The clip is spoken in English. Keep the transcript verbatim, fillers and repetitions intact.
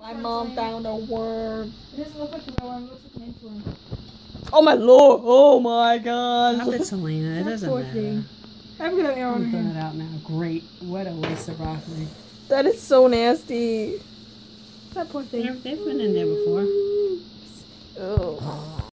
My mom found a worm. It doesn't look like a real worm. It looks like an inchworm. Oh my lord! Oh my god! Stop it, Selena. It doesn't poor matter. thing. I'm gonna arrow I'm on throwing him. it out now. Great. What a waste of broccoli. That is so nasty. That poor thing. They've been in there before. Oh.